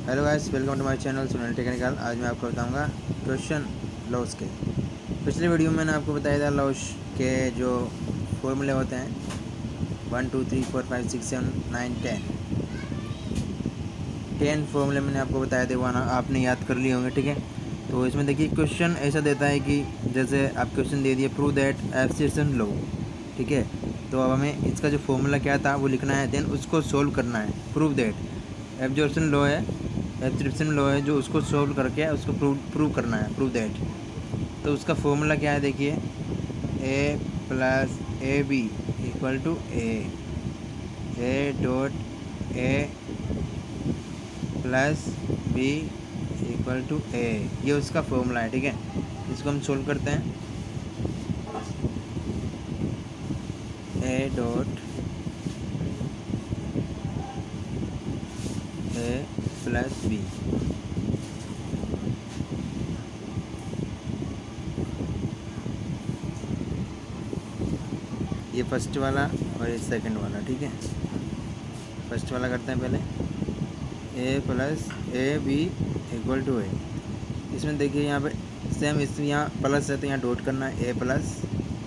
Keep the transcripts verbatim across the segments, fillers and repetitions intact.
Hello guys, welcome to my channel Sunil technical. आज मैं आपको बताऊंगा क्वेश्चन लॉस के। पिछले वीडियो में मैंने आपको बताया था लॉस के जो फॉर्मूले होते हैं one two three four five six seven nine ten ten फॉर्मूले मैंने आपको बताया थे, वहाँ आपने याद कर लिए होंगे। ठीक है, तो इसमें देखिए क्वेश्चन ऐसा देता है कि जैसे आप क्वेश्चन दे दिए प्रूव दैट एब्सॉर्प्शन लॉ। ठीक है, तो अब हमें इसका जो फॉर्मूला क्या था वो लिखना है, देन उसको सोल्व करना है। प्रूव दैट एब्जॉर्प्शन लॉ है, एब्जॉर्प्शन लॉ है जो उसको सोल्व करके उसको प्रूव प्रूव करना है, प्रूव दैट। तो उसका फॉर्मूला क्या है, देखिए A plus A B equal to A A dot A plus B equal to A, ये उसका फॉर्मूला है। ठीक है, इसको हम सोल्व करते हैं। A dot A plus B, ये फर्स्ट वाला और ये सेकंड वाला। ठीक है, फर्स्ट वाला करते हैं पहले, A plus A B equal to A. इसमें देखिए यहाँ पे सेम, इसमें यहाँ प्लस है तो यहाँ डॉट करना है, A plus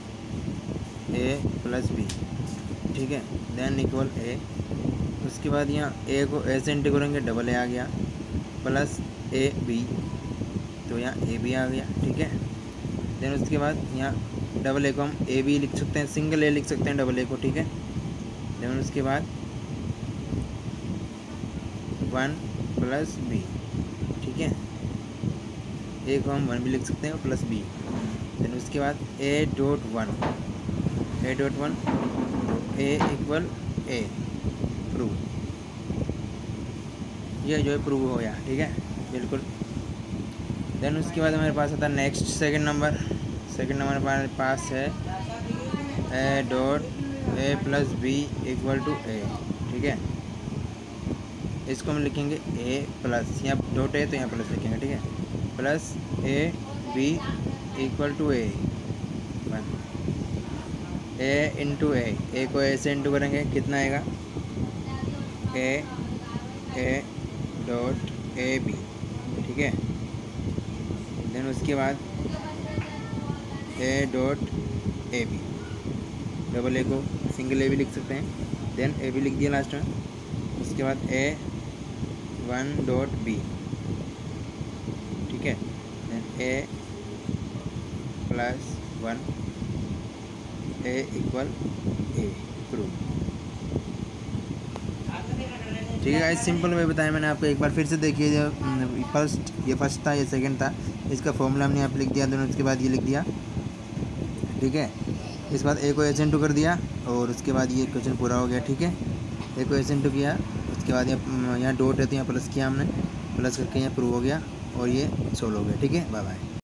A plus B. ठीक है, देन इक्वल ए। उसके बाद यहाँ ए को ए से इंटू करेंगे, डबल ए आ गया, प्लस ए बी, तो यहाँ ए बी आ गया। ठीक है, देन उसके बाद यहाँ डबल ए को हम ए बी लिख सकते हैं, सिंगल ए लिख सकते हैं डबल ए को। ठीक है, देन उसके बाद वन प्लस बी। ठीक है, ए को हम वन भी लिख सकते हैं प्लस बी। देन उसके बाद A dot one, A dot one A equal A, prove. ये जो है प्रूव हो गया। ठीक है, बिल्कुल। देन उसके बाद हमारे पास आता है next second number. Second number हमारे पास है A dot A plus B equal to A. ठीक है, इसको हम लिखेंगे ए प्लस, यहाँ डॉट ए तो यहाँ प्लस लिखेंगे। ठीक है, plus A B equal to A one, A into A, A को ए से इंटू करेंगे, कितना आएगा ए ए डॉट ए बी। ठीक है, देन उसके बाद A dot A B, double A को सिंगल ए भी लिख सकते हैं, देन ए बी लिख दिया लास्ट में। उसके बाद ए वन डॉट बी। ठीक है, then A plus one A equal A, prove. ठीक है गाइस, सिंपल वे बताया मैंने आपको। एक बार फिर से देखिए, जो फर्स्ट ये फर्स्ट था, ये सेकंड था, इसका फॉर्मूला हमने यहाँ पे लिख दिया, दोनों उसके बाद ये लिख दिया। ठीक है, इसके बाद ए को एस इंटू कर दिया और उसके बाद ये क्वेश्चन पूरा हो गया। ठीक है, ए को एस इंटू किया, उसके बाद यहाँ यहाँ डॉट है तो यहाँ प्लस किया हमने, प्लस करके यहाँ प्रूव हो गया और ये सोल्व हो गया। ठीक है, बाय बाय।